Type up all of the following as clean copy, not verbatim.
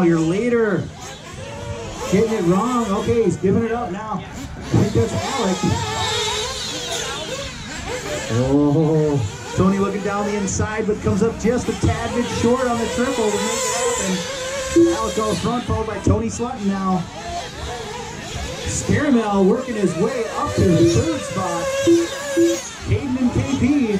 your leader. Getting it wrong. Okay, he's giving it up now. I think that's Alec. Oh, Tony looking down the inside, but comes up just a tad bit short on the triple to make it happen. Alec goes front, followed by Tony Slutton now. Scaramel working his way up to the third spot. Caden and KP.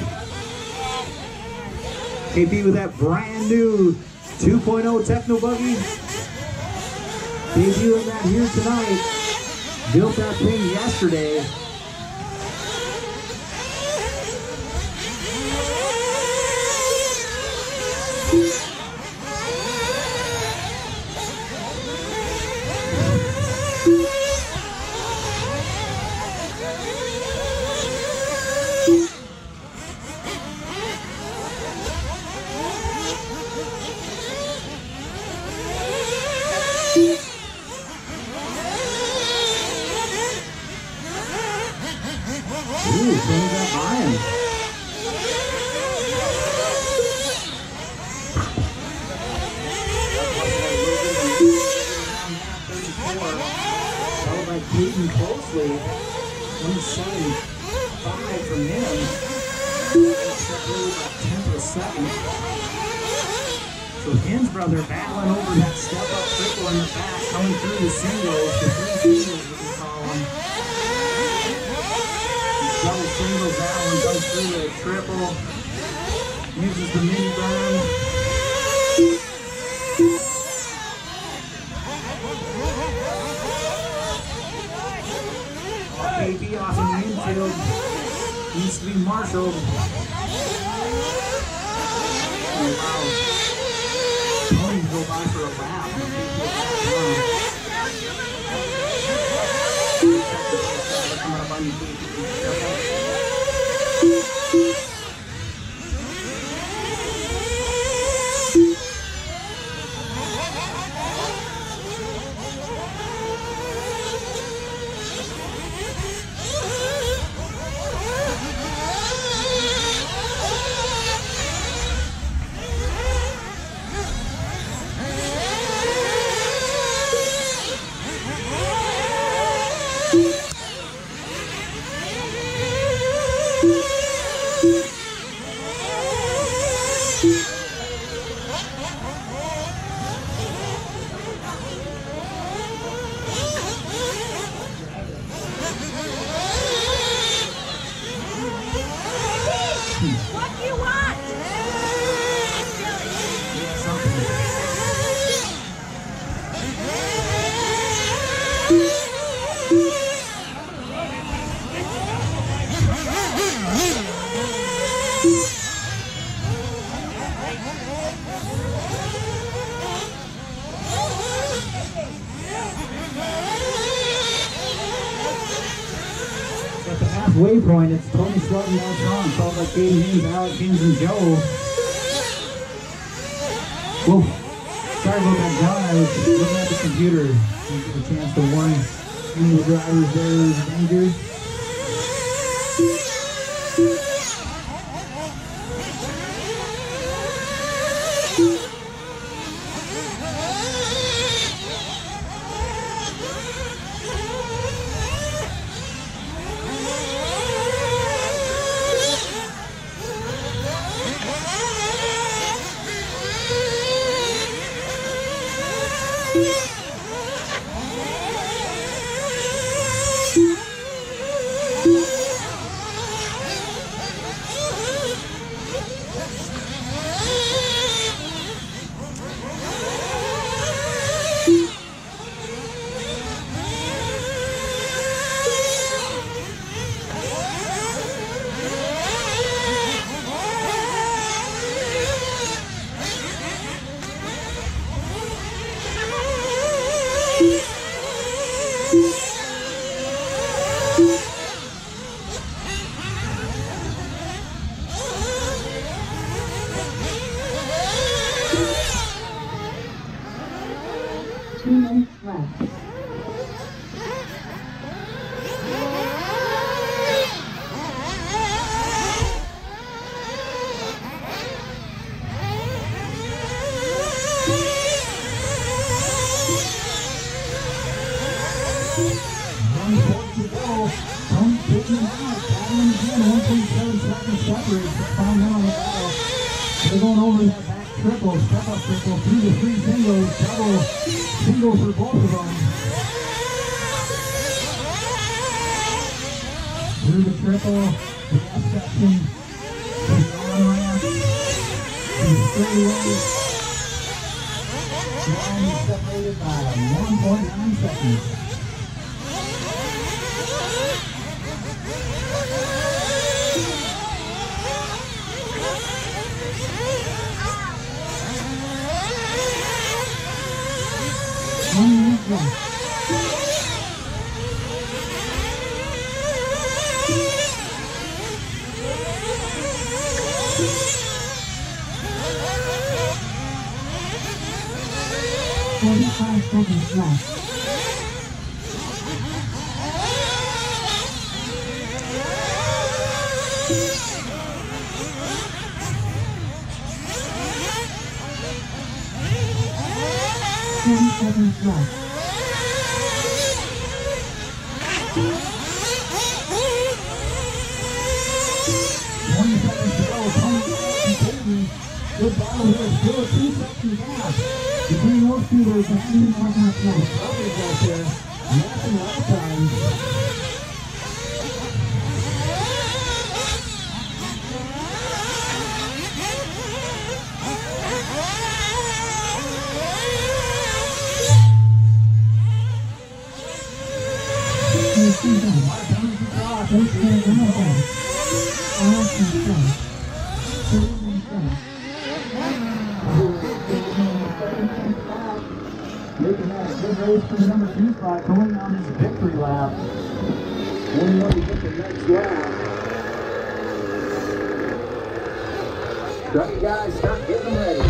KP with that brand new 2.0 Techno Buggy. Debuting that here tonight. Built that thing yesterday. Closely, 175 from him. Separated about 10th of a second. So Ken's brother battling over that step-up triple in the back, coming through the singles, the three singles we can call them. Double singles, that one goes through the triple. Uses the mini burn. KB off in the infield. Needs to be marshaled. Oh, wow. Tony go by for a lap. Coming up on you, Waypoint, it's Tony Slutton now strong, followed by Katie Haynes, Alec Kings, and Joe. Whoa, sorry about that, John. I was looking at the computer. Didn't get a chance to warn any of the drivers there was danger. going over that back triple, step up triple, through the three singles, double single for both of them. Through the triple, the F section, the on-ramp, the straightaway. Line is separated by 1.9 seconds. Forty-five seconds left. 10 seconds left. 20 seconds to go. Good battle here. Still a 2-second gap between those two. There's 19 seconds left. Others out there. Nothing last time. Making that a good race for the number 2 spot, going on his victory lap. Only one to get the next lap. Buggy guys, start getting them ready.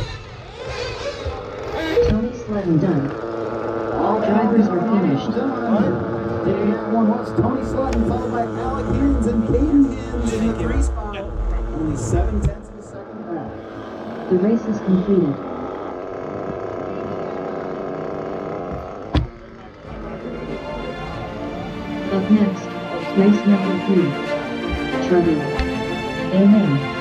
Tony Sledden done. All drivers were finished. Taking that one was Tony Sledden, followed by Alec Hins and Caden Hins in the 3 spot. Only 7/10 of a second back. The race is completed. Up next, race number 3. Trouble. Amen.